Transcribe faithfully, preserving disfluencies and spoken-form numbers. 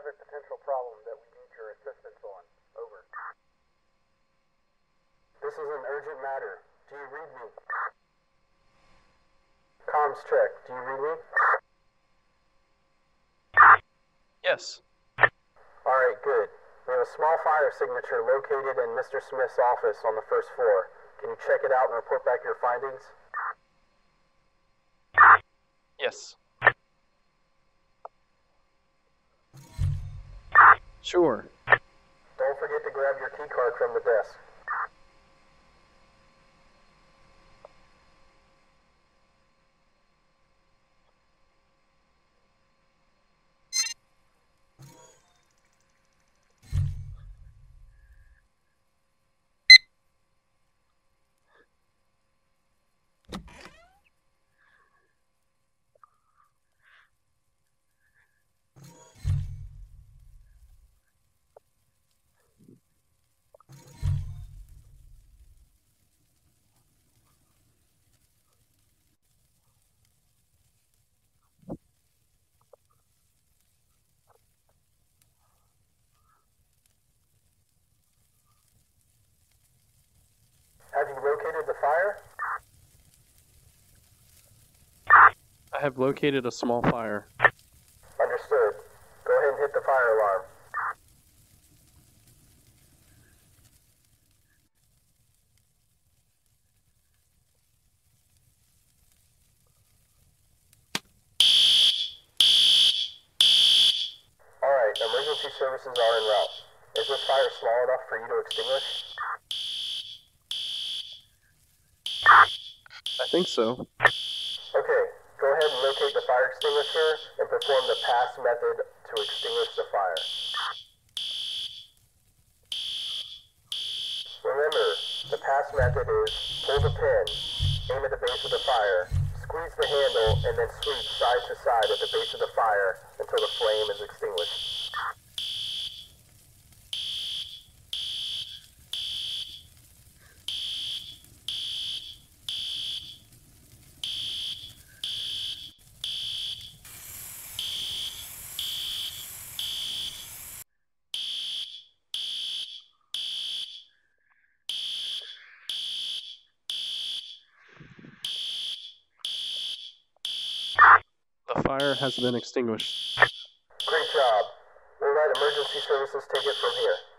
have a potential problem that we need your assistance on. Over. This is an urgent matter. Do you read me? Comms check. Do you read me? Yes. Alright, good. We have a small fire signature located in Mister Smith's office on the first floor. Can you check it out and report back your findings? Yes. Sure. Don't forget to grab your key card from the desk. Have you located the fire? I have located a small fire. Understood. Go ahead and hit the fire alarm. Alright, emergency services are en route. Is this fire small enough for you to extinguish? I think so. Okay, go ahead and locate the fire extinguisher and perform the pass method to extinguish the fire. Remember, the pass method is pull the pin, aim at the base of the fire, squeeze the handle, and then sweep side to side at the base of the fire until the flame is extinguished. The fire has been extinguished. Great job. We'll let emergency services take it from here.